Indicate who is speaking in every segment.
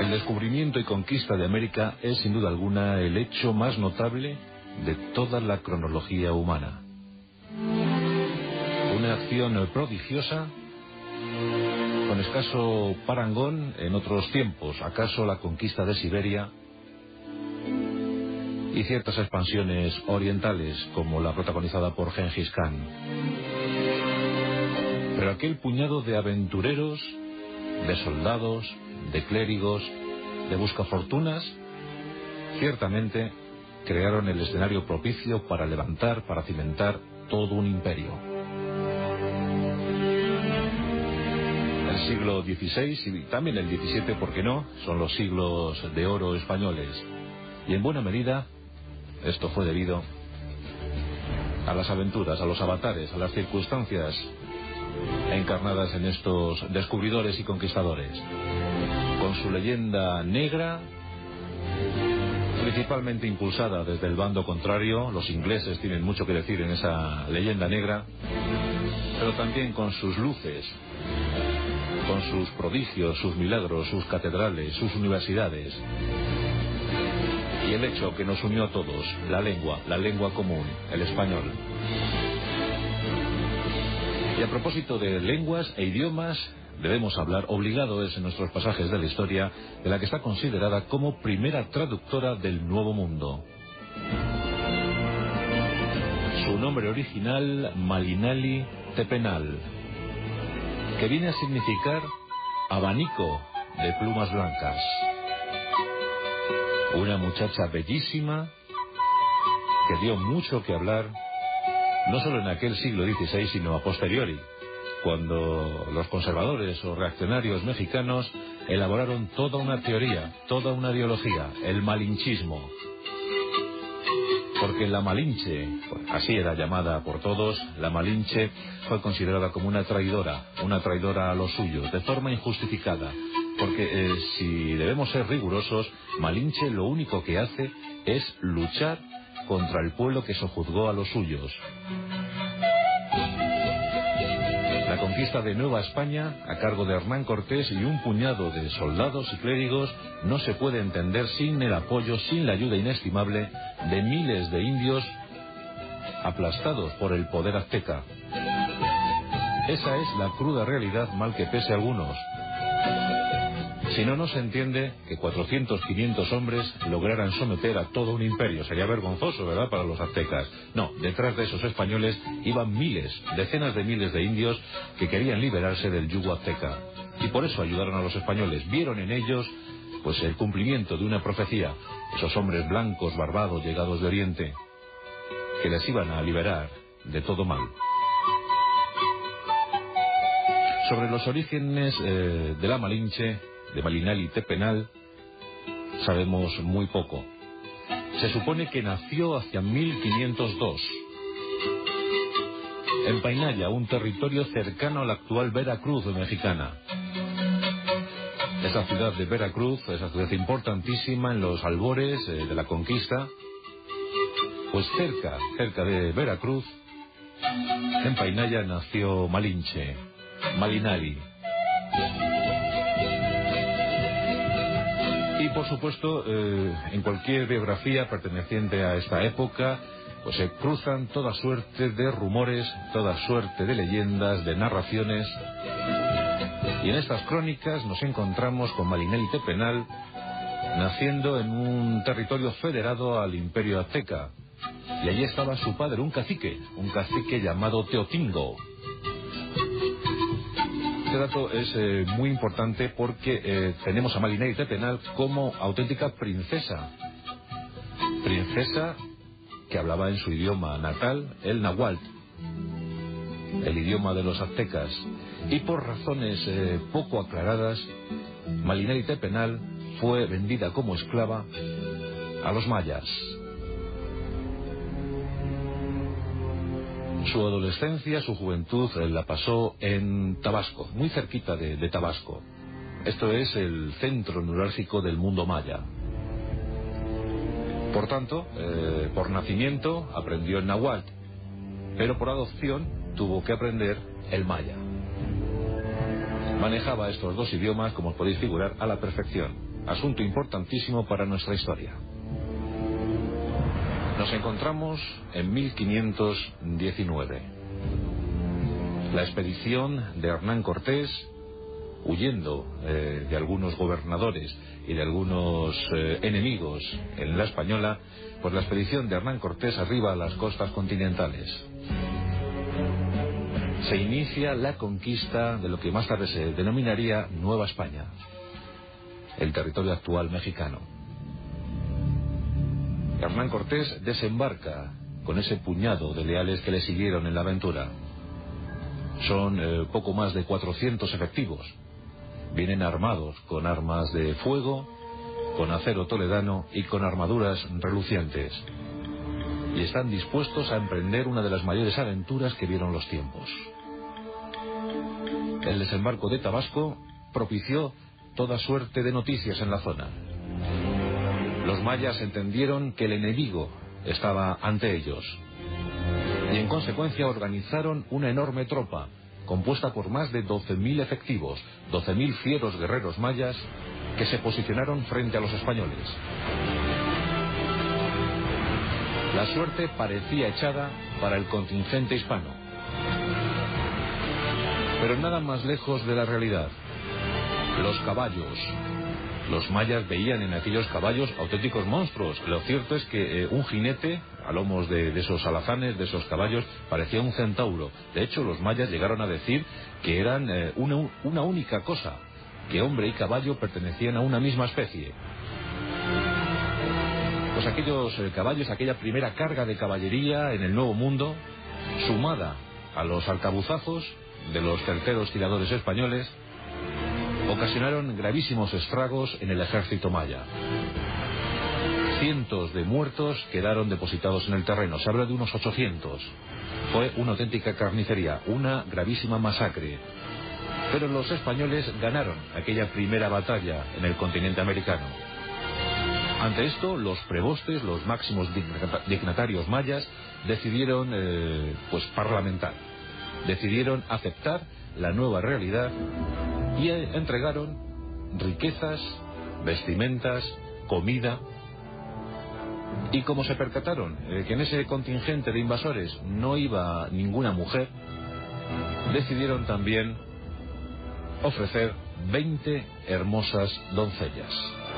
Speaker 1: El descubrimiento y conquista de América es sin duda alguna el hecho más notable de toda la cronología humana. Una acción prodigiosa, con escaso parangón en otros tiempos, acaso la conquista de Siberia y ciertas expansiones orientales como la protagonizada por Gengis Khan. Pero aquel puñado de aventureros, de soldados, de clérigos, de buscafortunas, ciertamente crearon el escenario propicio para levantar, para cimentar todo un imperio. El siglo XVI y también el XVII, ¿por qué no?, son los siglos de oro españoles. Y en buena medida esto fue debido a las aventuras, a los avatares, a las circunstancias encarnadas en estos descubridores y conquistadores. Con su leyenda negra, principalmente impulsada desde el bando contrario, los ingleses tienen mucho que decir en esa leyenda negra, pero también con sus luces, con sus prodigios, sus milagros, sus catedrales, sus universidades. Y el hecho que nos unió a todos, la lengua común, el español. Y a propósito de lenguas e idiomas, debemos hablar, obligado es en nuestros pasajes de la historia, de la que está considerada como primera traductora del Nuevo Mundo. Su nombre original, Malinali Tepenal, que viene a significar abanico de plumas blancas. Una muchacha bellísima que dio mucho que hablar, no solo en aquel siglo XVI, sino a posteriori, cuando los conservadores o reaccionarios mexicanos elaboraron toda una teoría, toda una ideología, el malinchismo. Porque la Malinche, así era llamada por todos, la Malinche fue considerada como una traidora a los suyos, de forma injustificada. Porque si debemos ser rigurosos, Malinche lo único que hace es luchar contra el pueblo que sojuzgó a los suyos. La conquista de Nueva España, a cargo de Hernán Cortés y un puñado de soldados y clérigos, no se puede entender sin el apoyo, sin la ayuda inestimable de miles de indios aplastados por el poder azteca. Esa es la cruda realidad, mal que pese a algunos. Si no, no se entiende que 400, 500 hombres lograran someter a todo un imperio. Sería vergonzoso, ¿verdad?, para los aztecas. No, detrás de esos españoles iban miles, decenas de miles de indios que querían liberarse del yugo azteca. Y por eso ayudaron a los españoles. Vieron en ellos, pues, el cumplimiento de una profecía. Esos hombres blancos, barbados, llegados de Oriente, que les iban a liberar de todo mal. Sobre los orígenes de la Malinche, de Malinali Tepenal, sabemos muy poco. Se supone que nació hacia 1502 en Painaya, un territorio cercano a la actual Veracruz mexicana. Esa ciudad de Veracruz, esa ciudad importantísima en los albores de la conquista, pues cerca de Veracruz, en Painaya, nació Malinche, Malinali. Y por supuesto, en cualquier biografía perteneciente a esta época, pues se cruzan toda suerte de rumores, toda suerte de leyendas, de narraciones. Y en estas crónicas nos encontramos con Malinali Tepenal naciendo en un territorio federado al Imperio Azteca. Y allí estaba su padre, un cacique llamado Teotingo. Este dato es muy importante porque tenemos a Malinali Tepenal como auténtica princesa que hablaba en su idioma natal, el náhuatl, el idioma de los aztecas. Y por razones poco aclaradas, Malinali Tepenal fue vendida como esclava a los mayas. Su adolescencia, su juventud, la pasó en Tabasco, muy cerquita de Tabasco. Esto es el centro neurálgico del mundo maya. Por tanto, por nacimiento aprendió el náhuatl, pero por adopción tuvo que aprender el maya. Manejaba estos dos idiomas, como os podéis figurar, a la perfección. asunto importantísimo para nuestra historia. Nos encontramos en 1519. La expedición de Hernán Cortés, huyendo de algunos gobernadores y de algunos enemigos en la Española, pues la expedición de Hernán Cortés arriba a las costas continentales. Se inicia la conquista de lo que más tarde se denominaría Nueva España, el territorio actual mexicano. Hernán Cortés desembarca con ese puñado de leales que le siguieron en la aventura. Son poco más de 400 efectivos. Vienen armados con armas de fuego, con acero toledano y con armaduras relucientes. Y están dispuestos a emprender una de las mayores aventuras que vieron los tiempos. El desembarco de Tabasco propició toda suerte de noticias en la zona. Los mayas entendieron que el enemigo estaba ante ellos y en consecuencia organizaron una enorme tropa compuesta por más de 12.000 efectivos, 12.000 fieros guerreros mayas que se posicionaron frente a los españoles. La suerte parecía echada para el contingente hispano, pero nada más lejos de la realidad. Los caballos. Los mayas veían en aquellos caballos auténticos monstruos. Lo cierto es que un jinete a lomos de esos alazanes, de esos caballos, parecía un centauro. De hecho, los mayas llegaron a decir que eran una única cosa, que hombre y caballo pertenecían a una misma especie. Pues aquellos caballos, aquella primera carga de caballería en el Nuevo Mundo, sumada a los arcabuzazos de los certeros tiradores españoles, ocasionaron gravísimos estragos en el ejército maya. Cientos de muertos quedaron depositados en el terreno, se habla de unos 800. Fue una auténtica carnicería, una gravísima masacre. Pero los españoles ganaron aquella primera batalla en el continente americano. Ante esto, los prebostes, los máximos dignatarios mayas, decidieron parlamentar. Decidieron aceptar la nueva realidad y entregaron riquezas, vestimentas, comida. Y como se percataron que en ese contingente de invasores no iba ninguna mujer, decidieron también ofrecer 20 hermosas doncellas.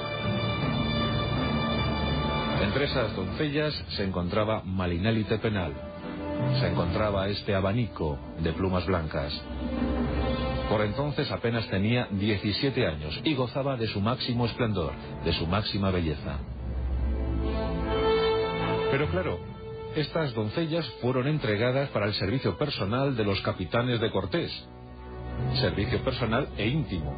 Speaker 1: Entre esas doncellas se encontraba Malinali Tepenal, se encontraba este abanico de plumas blancas. Por entonces apenas tenía 17 años y gozaba de su máximo esplendor, de su máxima belleza. Pero claro, estas doncellas fueron entregadas para el servicio personal de los capitanes de Cortés. Servicio personal e íntimo.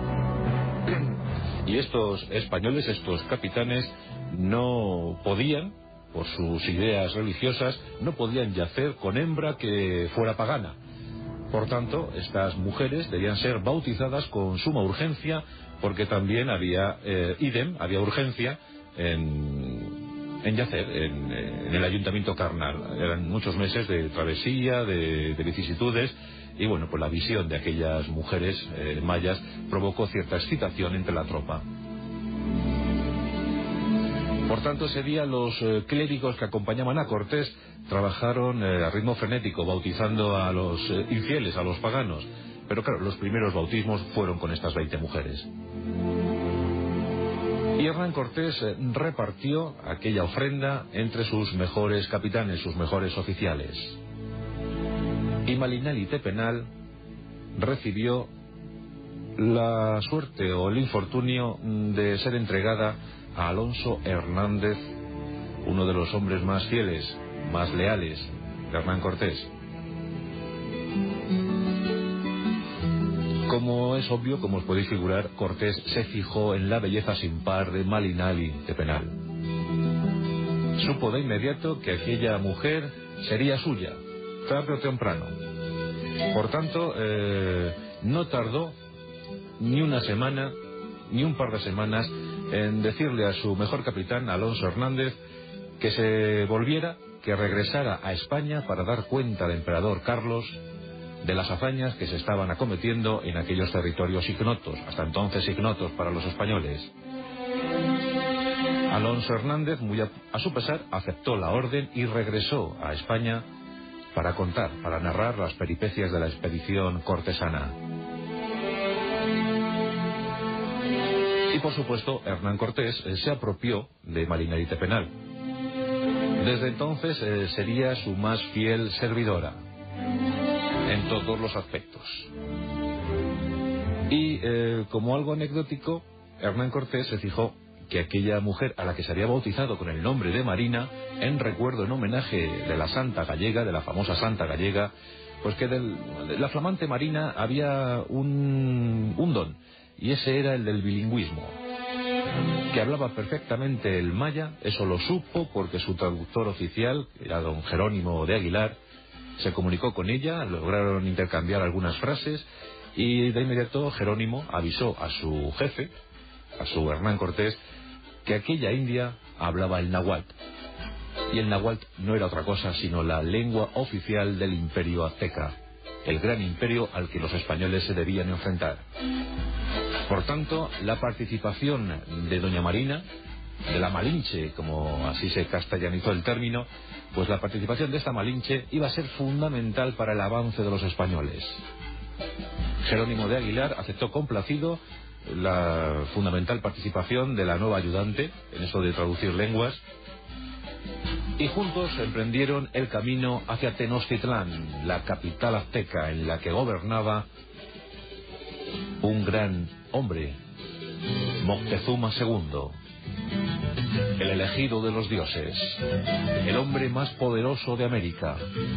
Speaker 1: Y estos españoles, estos capitanes, no podían, por sus ideas religiosas, no podían yacer con hembra que fuera pagana. Por tanto, estas mujeres debían ser bautizadas con suma urgencia, porque también había había urgencia en yacer en el ayuntamiento carnal. Eran muchos meses de travesía, de vicisitudes, y bueno, pues la visión de aquellas mujeres mayas provocó cierta excitación entre la tropa. Por tanto, ese día los clérigos que acompañaban a Cortés trabajaron a ritmo frenético, bautizando a los infieles, a los paganos. Pero claro, los primeros bautismos fueron con estas 20 mujeres. Y Hernán Cortés repartió aquella ofrenda entre sus mejores capitanes, sus mejores oficiales. Y Malinali Tepenal recibió la suerte o el infortunio de ser entregada a Alonso Hernández, uno de los hombres más fieles, más leales de Hernán Cortés. Como es obvio, como os podéis figurar, Cortés se fijó en la belleza sin par de Malinali Tepenal. Supo de inmediato que aquella mujer sería suya, tarde o temprano. Por tanto, no tardó ni una semana, ni un par de semanas, en decirle a su mejor capitán, Alonso Hernández, que se volviera, que regresara a España para dar cuenta al emperador Carlos de las hazañas que se estaban acometiendo en aquellos territorios ignotos, hasta entonces ignotos para los españoles. Alonso Hernández, muy a su pesar, aceptó la orden y regresó a España para narrar las peripecias de la expedición cortesana. Y por supuesto, Hernán Cortés se apropió de Marinarite Penal. Desde entonces sería su más fiel servidora en todos los aspectos. Y como algo anecdótico, Hernán Cortés se fijó que aquella mujer a la que se había bautizado con el nombre de Marina, en recuerdo, en homenaje de la Santa Gallega, de la famosa Santa Gallega, pues que de la flamante Marina había un don, y ese era el del bilingüismo, que hablaba perfectamente el maya. Eso lo supo porque su traductor oficial, era don Jerónimo de Aguilar, se comunicó con ella, lograron intercambiar algunas frases, y de inmediato Jerónimo avisó a su jefe, a su Hernán Cortés, que aquella india hablaba el náhuatl. Y el náhuatl no era otra cosa sino la lengua oficial del imperio azteca, el gran imperio al que los españoles se debían enfrentar. Por tanto, la participación de doña Marina, de la Malinche, como así se castellanizó el término, pues la participación de esta Malinche iba a ser fundamental para el avance de los españoles. Jerónimo de Aguilar aceptó complacido la fundamental participación de la nueva ayudante en eso de traducir lenguas, y juntos emprendieron el camino hacia Tenochtitlán, la capital azteca en la que gobernaba un gran hombre, Moctezuma II, el elegido de los dioses, el hombre más poderoso de América.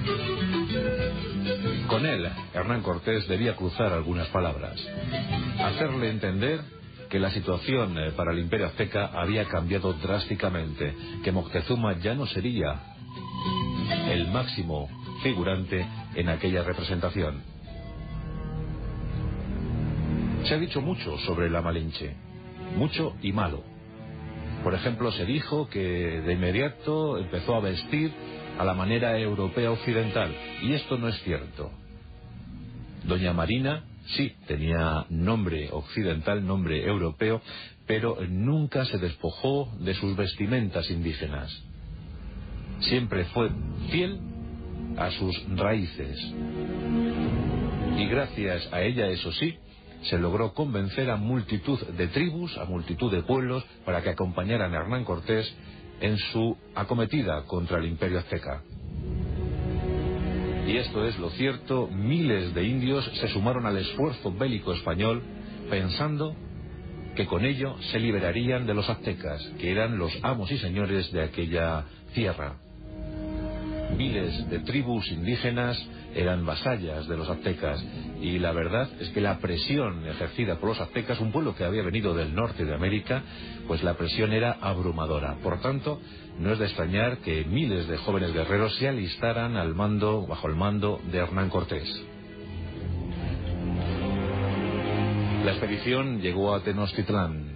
Speaker 1: Con él, Hernán Cortés debía cruzar algunas palabras, hacerle entender que la situación para el imperio azteca había cambiado drásticamente, que Moctezuma ya no sería el máximo figurante en aquella representación. Se ha dicho mucho sobre la Malinche, mucho y malo. Por ejemplo, se dijo que de inmediato empezó a vestir a la manera europea occidental, y esto no es cierto. Doña Marina sí tenía nombre occidental, nombre europeo, pero nunca se despojó de sus vestimentas indígenas. Siempre fue fiel a sus raíces. Y gracias a ella, eso sí, se logró convencer a multitud de tribus, a multitud de pueblos, para que acompañaran a Hernán Cortés en su acometida contra el imperio azteca. Y esto es lo cierto, miles de indios se sumaron al esfuerzo bélico español, pensando que con ello se liberarían de los aztecas, que eran los amos y señores de aquella tierra. Miles de tribus indígenas eran vasallas de los aztecas, y la verdad es que la presión ejercida por los aztecas, un pueblo que había venido del norte de América, pues la presión era abrumadora. Por tanto, no es de extrañar que miles de jóvenes guerreros se alistaran bajo el mando de Hernán Cortés. La expedición llegó a Tenochtitlán.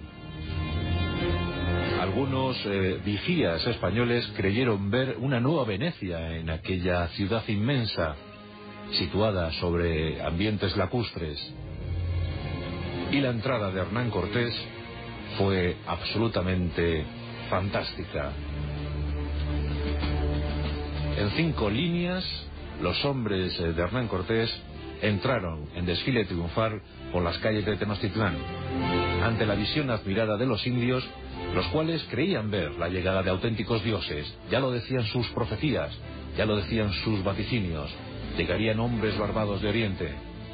Speaker 1: Algunos vigías españoles creyeron ver una nueva Venecia en aquella ciudad inmensa, situada sobre ambientes lacustres. Y la entrada de Hernán Cortés fue absolutamente fantástica. En 5 líneas, los hombres de Hernán Cortés entraron en desfile triunfal por las calles de Tenochtitlán, ante la visión admirada de los indios, los cuales creían ver la llegada de auténticos dioses. Ya lo decían sus profecías, ya lo decían sus vaticinios. Llegarían hombres barbados de Oriente.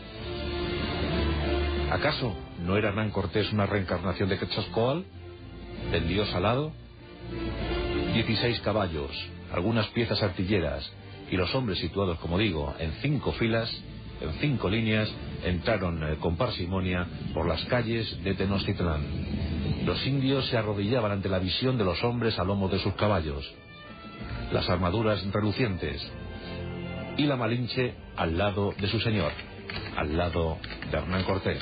Speaker 1: ¿Acaso no era Hernán Cortés una reencarnación de Quetzalcóatl, del dios alado? 16 caballos, algunas piezas artilleras, y los hombres situados, como digo, en 5 filas, en 5 líneas, entraron con parsimonia por las calles de Tenochtitlán. Los indios se arrodillaban ante la visión de los hombres a lomo de sus caballos, las armaduras relucientes, y la Malinche al lado de su señor, al lado de Hernán Cortés.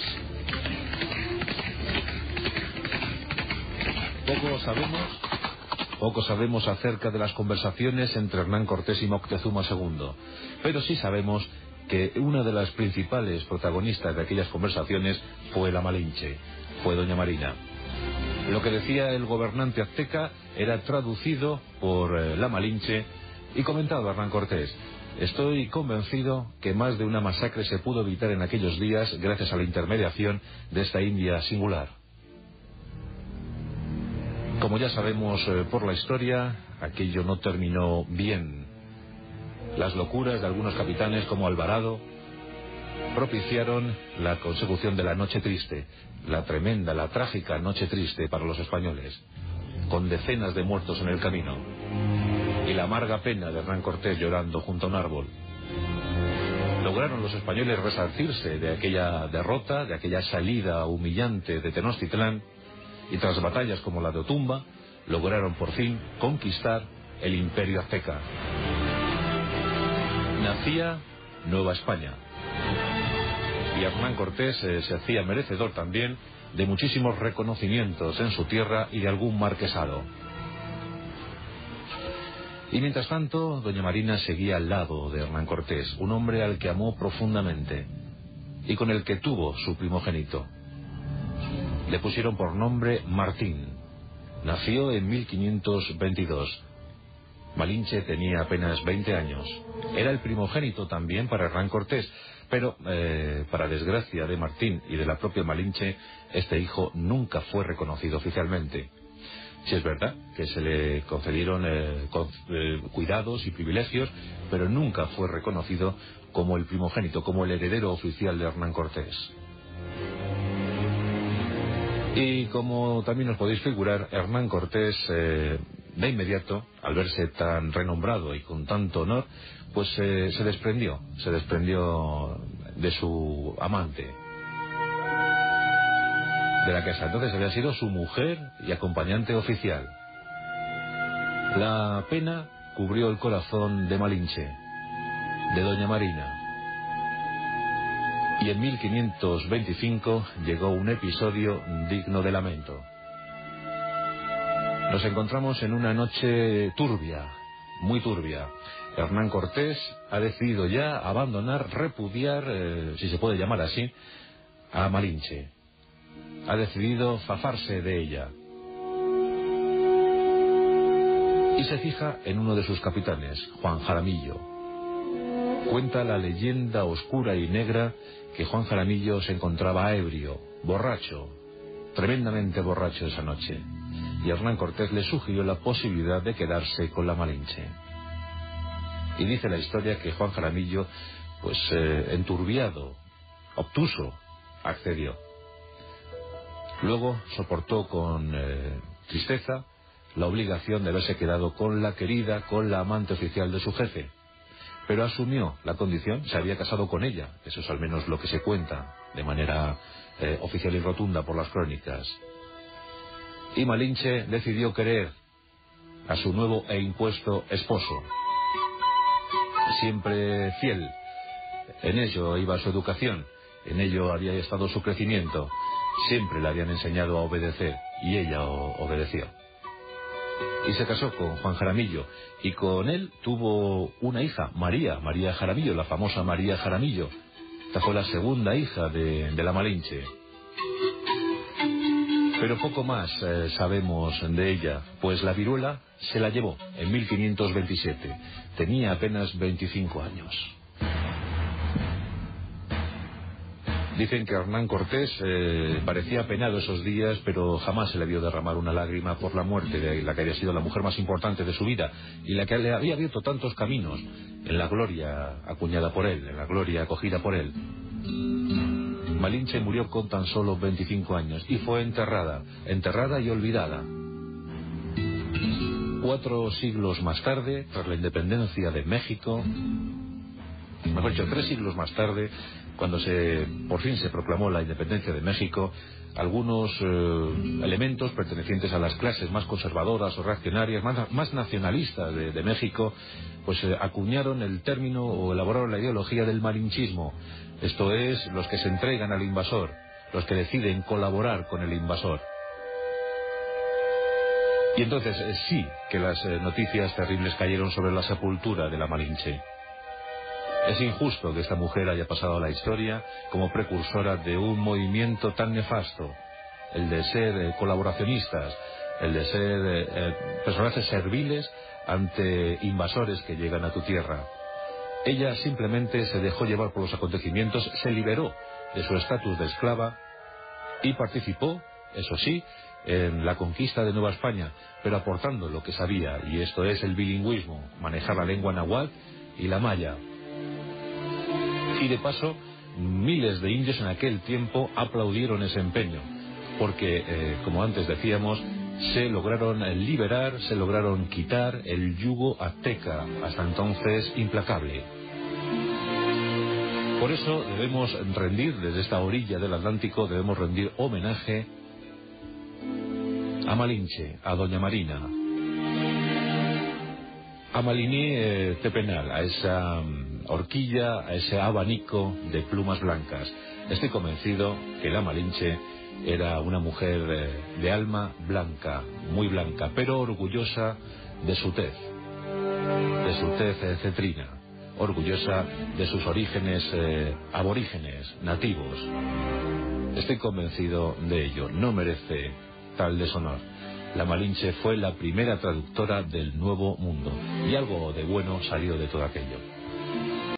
Speaker 1: Poco sabemos acerca de las conversaciones entre Hernán Cortés y Moctezuma II, pero sí sabemos que una de las principales protagonistas de aquellas conversaciones fue la Malinche, fue doña Marina. Lo que decía el gobernante azteca era traducido por la Malinche y comentado a Hernán Cortés. Estoy convencido que más de una masacre se pudo evitar en aquellos días gracias a la intermediación de esta India singular. Como ya sabemos por la historia, aquello no terminó bien. Las locuras de algunos capitanes como Alvarado propiciaron la consecución de la Noche Triste, la tremenda, la trágica Noche Triste para los españoles, con decenas de muertos en el camino, y la amarga pena de Hernán Cortés llorando junto a un árbol. Lograron los españoles resarcirse de aquella derrota, de aquella salida humillante de Tenochtitlán, y tras batallas como la de Otumba, lograron por fin conquistar el Imperio Azteca. Nacía Nueva España. Y Hernán Cortés se hacía merecedor también de muchísimos reconocimientos en su tierra y de algún marquesado. Y mientras tanto, doña Marina seguía al lado de Hernán Cortés, un hombre al que amó profundamente y con el que tuvo su primogénito. Le pusieron por nombre Martín. Nació en 1522. Malinche tenía apenas 20 años. Era el primogénito también para Hernán Cortés, pero para desgracia de Martín y de la propia Malinche, este hijo nunca fue reconocido oficialmente. Sí es verdad que se le concedieron cuidados y privilegios, pero nunca fue reconocido como el primogénito, como el heredero oficial de Hernán Cortés. Y como también os podéis figurar, Hernán Cortés de inmediato, al verse tan renombrado y con tanto honor, pues se desprendió de su amante, de la que hasta entonces había sido su mujer y acompañante oficial. La pena cubrió el corazón de Malinche, de doña Marina. Y en 1525 llegó un episodio digno de lamento. Nos encontramos en una noche turbia, muy turbia. Hernán Cortés ha decidido ya abandonar, repudiar, si se puede llamar así, a Malinche. Ha decidido zafarse de ella. Y se fija en uno de sus capitanes, Juan Jaramillo. Cuenta la leyenda oscura y negra que Juan Jaramillo se encontraba ebrio, borracho, tremendamente borracho esa noche. Y Hernán Cortés le sugirió la posibilidad de quedarse con la Malinche. Y dice la historia que Juan Jaramillo, pues enturbiado, obtuso, accedió. Luego soportó con tristeza la obligación de haberse quedado con la querida, con la amante oficial de su jefe. Pero asumió la condición, se había casado con ella, eso es al menos lo que se cuenta de manera oficial y rotunda por las crónicas. Y Malinche decidió querer a su nuevo e impuesto esposo, siempre fiel. En ello iba su educación, en ello había estado su crecimiento, siempre le habían enseñado a obedecer, y ella obedeció. Y se casó con Juan Jaramillo, y con él tuvo una hija, María Jaramillo, la famosa María Jaramillo. Esta fue la segunda hija de la Malinche. Pero poco más sabemos de ella, pues la viruela se la llevó en 1527. Tenía apenas 25 años. Dicen que Hernán Cortés parecía apenado esos días, pero jamás se le vio derramar una lágrima por la muerte de la que había sido la mujer más importante de su vida y la que le había abierto tantos caminos en la gloria acuñada por él, en la gloria acogida por él. Malinche murió con tan solo 25 años y fue enterrada y olvidada. 4 siglos más tarde, tras la independencia de México, mejor dicho, 3 siglos más tarde, cuando por fin se proclamó la independencia de México, algunos elementos pertenecientes a las clases más conservadoras o reaccionarias, más nacionalistas de México, pues acuñaron el término o elaboraron la ideología del malinchismo. Esto es, los que se entregan al invasor, los que deciden colaborar con el invasor. Y entonces sí que las noticias terribles cayeron sobre la sepultura de la Malinche. Es injusto que esta mujer haya pasado a la historia como precursora de un movimiento tan nefasto, el de ser colaboracionistas, el de ser personajes serviles ante invasores que llegan a tu tierra. Ella simplemente se dejó llevar por los acontecimientos, se liberó de su estatus de esclava y participó, eso sí, en la conquista de Nueva España, pero aportando lo que sabía, y esto es el bilingüismo, manejar la lengua náhuatl y la maya. Y de paso, miles de indios en aquel tiempo aplaudieron ese empeño, porque, como antes decíamos, se lograron liberar, se lograron quitar el yugo azteca, hasta entonces implacable. Por eso debemos rendir, desde esta orilla del Atlántico, debemos rendir homenaje a Malinche, a Doña Marina, a Malini Tepenal, a esa horquilla, a ese abanico de plumas blancas. Estoy convencido que la Malinche era una mujer de alma blanca, muy blanca, pero orgullosa de su tez cetrina, orgullosa de sus orígenes aborígenes, nativos. Estoy convencido de ello, no merece tal deshonor. La Malinche fue la primera traductora del Nuevo Mundo, y algo de bueno salió de todo aquello.